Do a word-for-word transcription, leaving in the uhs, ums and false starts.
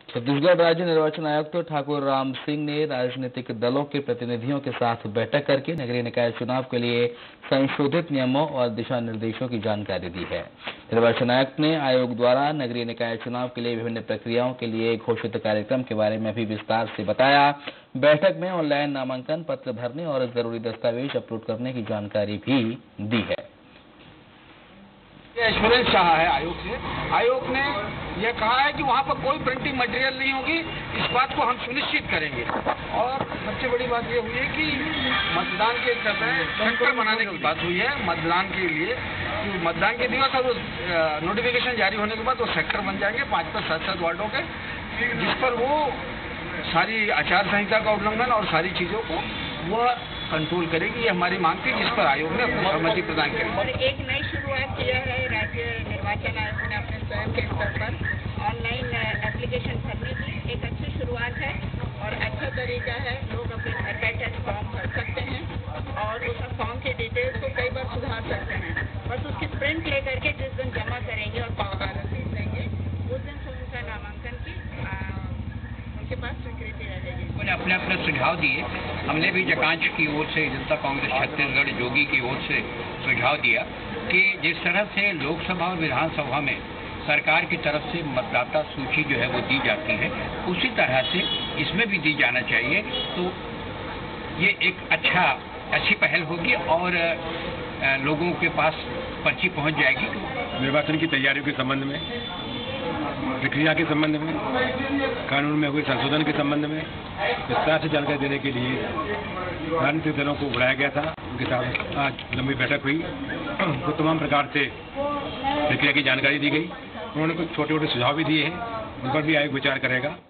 छत्तीसगढ़ राज्य निर्वाचन आयुक्त तो ठाकुर राम सिंह ने राजनीतिक दलों के प्रतिनिधियों के साथ बैठक करके नगरीय निकाय चुनाव के लिए संशोधित नियमों और दिशा निर्देशों की जानकारी दी है। निर्वाचन आयुक्त ने आयोग द्वारा नगरीय निकाय चुनाव के लिए विभिन्न प्रक्रियाओं के लिए घोषित कार्यक्रम के बारे में भी विस्तार से बताया। बैठक में ऑनलाइन नामांकन पत्र भरने और जरूरी दस्तावेज अपलोड करने की जानकारी भी दी है। एश्योरेंस चाहा है आयोग से। आयोग ने यह कहा है कि वहां पर कोई प्रिंटिंग मटेरियल नहीं होगी, इस बात को हम सुनिश्चित करेंगे। और सबसे बड़ी बात यह हुई है कि मतदान के समय सेंटर बनाने की बात हुई है मतदान के लिए। कि मतदान के दिवस और नोटिफिकेशन जारी होने के बाद वो सेक्टर बन जाएंगे पांच पांच सात सात वार्डों के, जिस पर वो सारी आचार संहिता का उल्लंघन और सारी चीजों को वह कंट्रोल करेगी। ये हमारी मांग थी, जिस पर आयोग ने अपनी सहमति प्रदान की। और एक नई शुरुआत किया है राज्य निर्वाचन आयोग ने अपने स्वयं के स्तर पर ऑनलाइन एप्लीकेशन भरने की। एक अच्छी शुरुआत है और अच्छा तरीका है। लोग अपने घर बैठे फॉर्म भर सकते हैं और उस फॉर्म के डिटेल्स को कई बार सुधार सकते हैं। बस उसकी प्रिंट लेकर के जिस दिन जमा करेंगे और रसीद देंगे उस दिन से उनका नामांकन की उनके पास स्वीकृति रहेगी। उन्होंने अपने अपने सुझाव दिए। हमने भी जकांश की ओर से, जनता कांग्रेस छत्तीसगढ़ जोगी की ओर से सुझाव दिया कि जिस तरह से लोकसभा और विधानसभा में सरकार की तरफ से मतदाता सूची जो है वो दी जाती है, उसी तरह से इसमें भी दी जाना चाहिए। तो ये एक अच्छा अच्छी पहल होगी और लोगों के पास पर्ची पहुंच जाएगी। निर्वाचन की तैयारियों के संबंध में, प्रक्रिया के संबंध में, कानून में हुए संशोधन के संबंध में विस्तार से जानकारी देने के लिए राजनीतिक दलों को बुलाया गया था। उनके साथ आज लंबी बैठक हुई तो तमाम प्रकार से प्रक्रिया की जानकारी दी गई। उन्होंने कुछ छोटे छोटे सुझाव भी दिए हैं, उन पर भी आयोग विचार करेगा।